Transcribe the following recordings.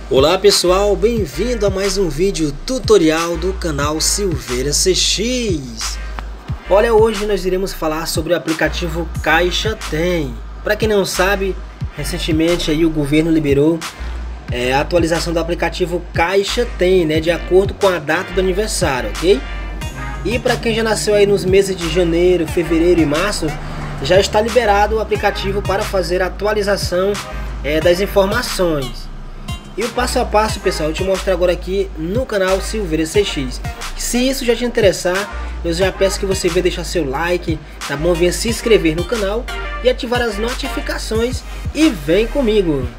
Olá pessoal, bem-vindo a mais um vídeo tutorial do canal Silveira CX. Olha, hoje nós iremos falar sobre o aplicativo Caixa Tem. Para quem não sabe, recentemente aí o governo liberou a atualização do aplicativo Caixa Tem, né, de acordo com a data do aniversário, ok? E para quem já nasceu aí nos meses de janeiro, fevereiro e março, já está liberado o aplicativo para fazer a atualização das informações. E o passo a passo, pessoal, eu te mostro agora aqui no canal Silveira CX. Se isso já te interessar, eu já peço que você venha deixar seu like, tá bom? Venha se inscrever no canal e ativar as notificações e vem comigo.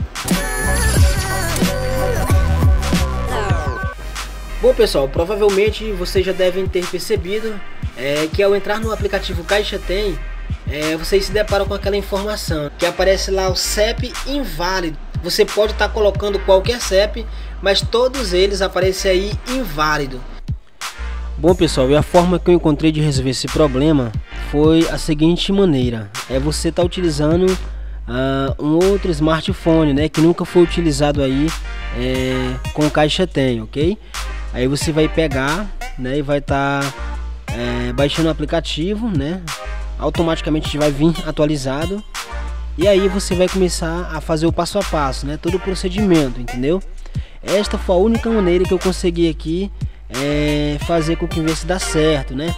Bom pessoal, provavelmente vocês já devem ter percebido que ao entrar no aplicativo Caixa Tem, vocês se deparam com aquela informação que aparece lá, o CEP inválido. Você pode estar colocando qualquer CEP, mas todos eles aparecem aí inválido. Bom pessoal, e a forma que eu encontrei de resolver esse problema foi a seguinte maneira: você tá utilizando um outro smartphone, né, que nunca foi utilizado aí com o Caixa Tem, ok? Aí você vai pegar, né, e vai estar baixando o aplicativo, né? Automaticamente vai vir atualizado. E aí você vai começar a fazer o passo a passo, né? Todo o procedimento, entendeu? Esta foi a única maneira que eu consegui aqui fazer com que viesse dar certo, né?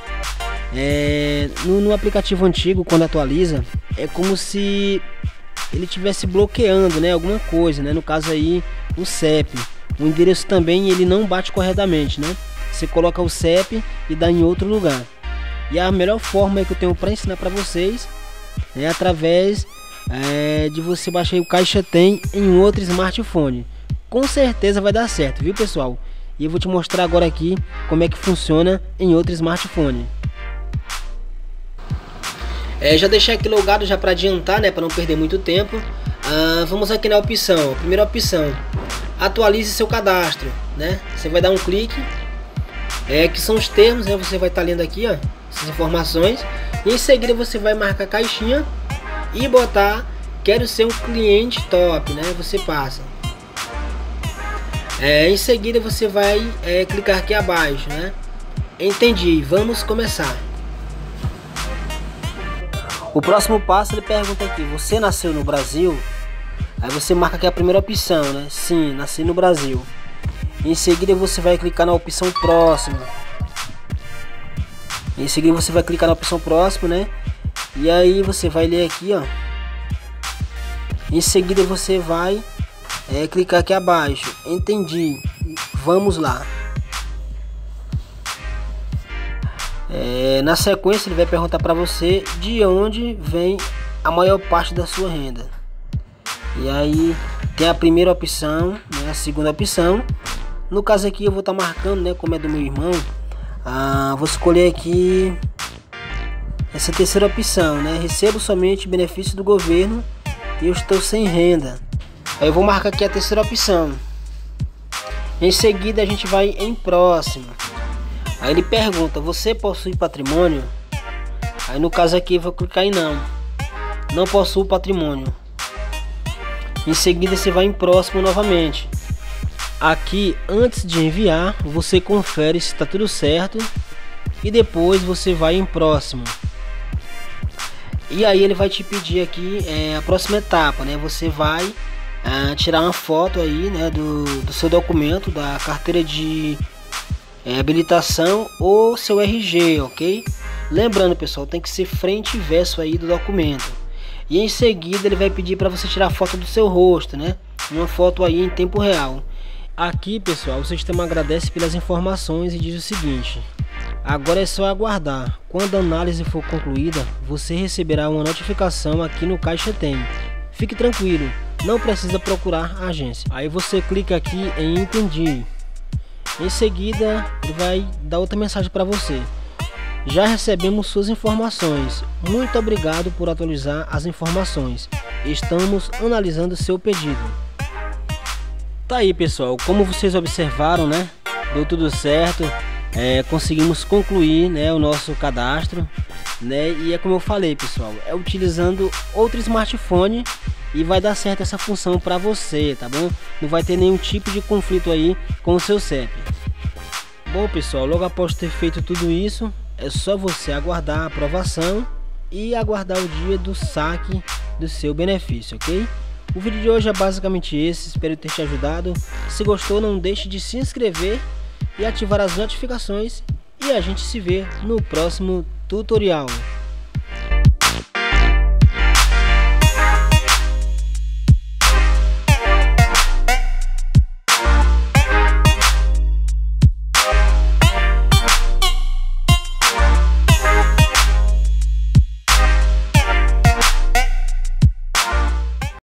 No aplicativo antigo, quando atualiza, é como se ele estivesse bloqueando, né? Alguma coisa, né? No caso aí, o CEP. O endereço também ele não bate corretamente, né? Você coloca o CEP e dá em outro lugar. E a melhor forma que eu tenho para ensinar para vocês é através de você baixar o Caixa Tem em um outro smartphone. Com certeza vai dar certo, viu pessoal? E eu vou te mostrar agora aqui como é que funciona em outro smartphone. Já deixei aqui logado já para adiantar, né, para não perder muito tempo. Vamos aqui na opção, primeira opção, atualize seu cadastro, né? Você vai dar um clique, que são os termos, né? Você vai estar lendo aqui, ó, essas informações. E em seguida você vai marcar a caixinha e botar quero ser um cliente top, né? Você passa. Em seguida você vai clicar aqui abaixo, né? Entendi, vamos começar. O próximo passo ele pergunta aqui: você nasceu no Brasil? Aí você marca aqui a primeira opção, né? Sim, nasci no Brasil. Em seguida você vai clicar na opção próxima. Em seguida você vai clicar na opção próxima, né? E aí você vai ler aqui, ó. Em seguida você vai clicar aqui abaixo. Entendi. Vamos lá. Na sequência ele vai perguntar para você de onde vem a maior parte da sua renda. E aí tem a primeira opção, né, a segunda opção. No caso aqui eu vou estar marcando, né, como é do meu irmão. Vou escolher aqui essa terceira opção, né? Recebo somente benefício do governo e eu estou sem renda. Aí eu vou marcar aqui a terceira opção. Em seguida a gente vai em próximo. Aí ele pergunta: você possui patrimônio? Aí no caso aqui eu vou clicar em não. Não possuo patrimônio. Em seguida você vai em próximo novamente. Aqui, antes de enviar, você confere se está tudo certo e depois você vai em próximo. E aí ele vai te pedir aqui a próxima etapa, né? Você vai tirar uma foto aí, né, do seu documento, da carteira de habilitação ou seu RG, ok? Lembrando pessoal, tem que ser frente e verso aí do documento. E em seguida ele vai pedir para você tirar a foto do seu rosto, né? Uma foto aí em tempo real. Aqui pessoal, o sistema agradece pelas informações e diz o seguinte: agora é só aguardar. Quando a análise for concluída, você receberá uma notificação aqui no Caixa Tem. Fique tranquilo, não precisa procurar a agência. Aí você clica aqui em entendi. Em seguida ele vai dar outra mensagem para você: já recebemos suas informações. Muito obrigado por atualizar as informações. Estamos analisando seu pedido. Tá aí pessoal, como vocês observaram, né? Deu tudo certo. conseguimos concluir, né, o nosso cadastro, né? E é como eu falei, pessoal, é utilizando outro smartphone e vai dar certo essa função para você, tá bom? Não vai ter nenhum tipo de conflito aí com o seu CEP. Bom, pessoal, logo após ter feito tudo isso, é só você aguardar a aprovação e aguardar o dia do saque do seu benefício, ok? O vídeo de hoje é basicamente esse, espero ter te ajudado. Se gostou, não deixe de se inscrever e ativar as notificações, e a gente se vê no próximo tutorial.